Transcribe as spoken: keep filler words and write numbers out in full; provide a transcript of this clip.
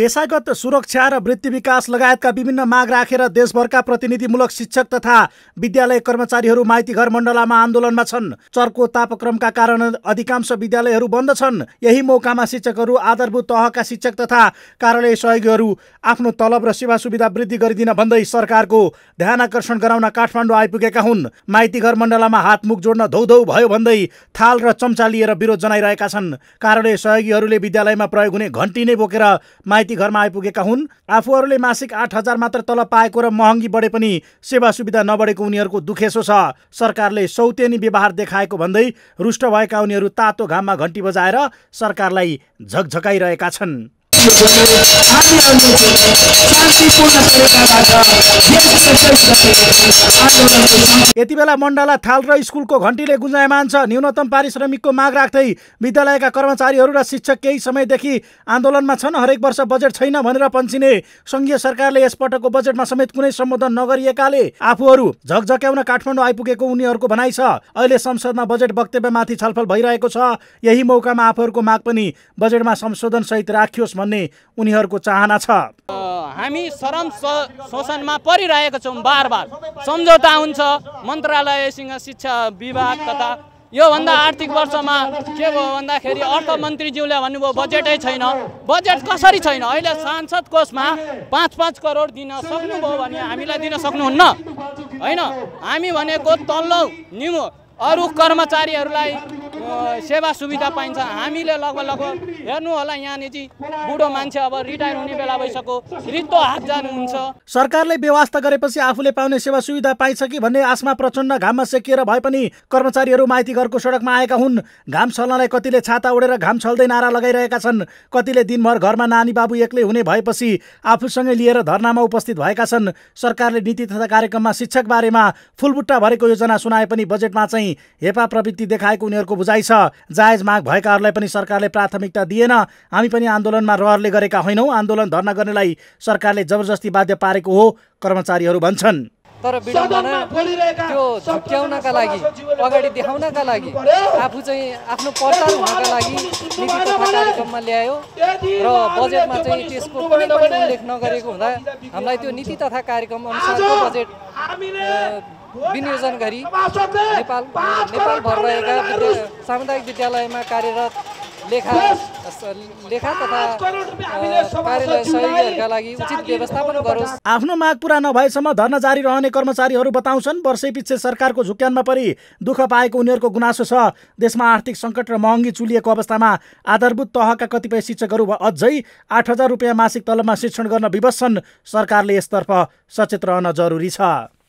पेशागत सुरक्षा र वृत्ति विकास लगायतका विभिन्न माग राखेर देशभरका प्रतिनिधिमूलक शिक्षक तथा विद्यालय कर्मचारीहरू माइती घर मण्डलामा आन्दोलनमा छन्। चर्को तापक्रमका कारण अधिकांश विद्यालयहरू बन्द छन्। यही मौकामा शिक्षकहरू, आधारभूत तहका शिक्षक तथा कार्यालय सहयोगीहरू आफ्नो तलब र सेवा सुविधा वृद्धि गरिदिन भन्दै सरकारको ध्यान आकर्षण गराउन काठमाडौँ आइपुगेका हुन्। माइती घर मण्डलामा हातमुख जोड्न धौधौ भयो भन्दै थाल र चम्चा लिएर विरोध जनाइरहेका छन्। कार्यालय सहयोगीहरूले विद्यालयमा प्रयोग हुने घन्टी नै बोकेर माइती घरमा आइपुगेका हुन्। आफूहरूले मासिक आठ हजार मात्र तलब पाएको र महँगी बढे पनि सेवा सुविधा नबढेको उनीहरूको दुखेसो छ। सरकारले सौतेनी व्यवहार देखाएको भन्दै रुष्ट भएका उनीहरू तातो घाममा घन्टी बजाएर सरकारलाई झकझकाइरहेका छन्। यति बेला मण्डला थाल र स्कुलको घन्टीले गुन्जायमान छ। न्यूनतम पारिश्रमिकको माग राख्दै विद्यालयका कर्मचारीहरू र शिक्षक केही समयदेखि आन्दोलनमा छन्। हरेक वर्ष बजेट छैन भनेर पन्छिने सङ्घीय सरकारले यसपटकको बजेटमा समेत कुनै सम्बोधन नगरिएकाले आफूहरू झकझक्याउन काठमाडौँ आइपुगेको उनीहरूको भनाइ छ। अहिले संसदमा बजेट वक्तव्यमाथि छलफल भइरहेको छ। यही मौकामा आफूहरूको माग पनि बजेटमा संशोधन सहित राखियोस् भन्ने उनीहरूको चाहना छ। हामी श्रम शोषणमा परिरहेका छौँ। बार बार सम्झौता हुन्छ मन्त्रालयसँग, शिक्षा विभाग तथा योभन्दा आर्थिक वर्षमा के भयो भन्दाखेरि अर्थमन्त्रीज्यूले भन्नुभयो बजेटै छैन। बजेट कसरी छैन? अहिले सांसद कोषमा पाँच पाँच करोड दिन सक्नुभयो भने हामीलाई दिन सक्नुहुन्न होइन। हामी भनेको तल्लो निमो अरू कर्मचारीहरूलाई सेवा सुविधा पाइन्छ। हामीले लगभग लगभग हेर्नु होला यहाँनिर बुढो मान्छे अब रिटायर हुने बेला भइसक्यो, रित्तो हात जानुहुन्छ। सरकारले व्यवस्था गरेपछि आफूले पाउने सेवा सुविधा पाइन्छ कि भन्ने आशमा प्रचण्ड घाममा सेकिएर भए पनि कर्मचारीहरू माइती घरको सडकमा आएका हुन्। घाम छल्नलाई कतिले छाता ओढेर घाम छल्दै नारा लगाइरहेका छन्। कतिले दिनभर घरमा नानी बाबु एक्लै हुने भएपछि आफूसँगै लिएर धरनामा उपस्थित भएका छन्। सरकारले नीति तथा कार्यक्रममा शिक्षक बारेमा फुलबुट्टा भरेको योजना सुनाए पनि बजेटमा चाहिँ हेपा प्रवृत्ति देखाएको उनीहरूको बुझाइ छ। जायज माग भएकाहरूलाई पनि सरकारले प्राथमिकता दिएन। हामी पनि आन्दोलनमा रहरले गरेका होइनौँ। आन्दोलन धर्ना गर्नेलाई सरकारले जबरजस्ती बाध्य पारेको हो कर्मचारीहरू भन्छन्। तर विडम्बना त्यो झुक्क्याउनका लागि, अगाडि देखाउनका लागि, आफू चाहिँ आफ्नो प्रचार हुनका लागि नीति तथा कार्यक्रममा ल्यायो र बजेटमा चाहिँ त्यसको कुनै पनि उल्लेख नगरेको हुँदा हामीलाई त्यो नीति तथा कार्यक्रम अनुसारको बजेट विनियोजन गरी नेपाल नेपालभर रहेका सामुदायिक विद्यालयमा कार्यरत लेखा लेखा तथा कार्यालय सहयोगीहरूका लागि उचित व्यवस्थापन गरोस्। आफ्नो माग पूरा नभएसम्म धर्ना जारी रहने कर्मचारीहरू बताउँछन्। वर्षै पछि सरकारको झुक्यानमा परि दुःख पाएको उनीहरूको गुनासो छ। देशमा आर्थिक सङ्कट र महँगी चुलिएको अवस्थामा आधारभूत तहका कतिपय शिक्षकहरू अझै आठ हजार रुपियाँ मासिक तलबमा शिक्षण गर्न विवश छन्। सरकारले यसतर्फ सचेत रहन जरुरी छ।